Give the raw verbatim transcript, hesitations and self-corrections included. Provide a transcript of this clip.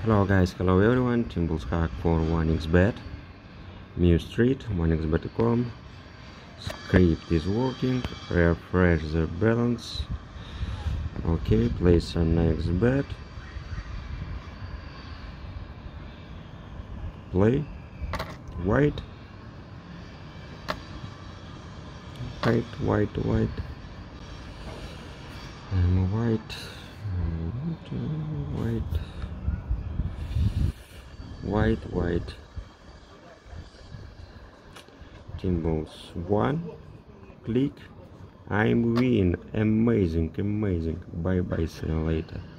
Hello guys, hello everyone, Thimbles Hack for one x bet, New Street, one x bet dot com. Script is working, refresh the balance. Okay, place a next bet. Play. White. White, white, white. And white. White. White, white. Thimbles one. Click. I'm win. Amazing, amazing. Bye bye. See you later.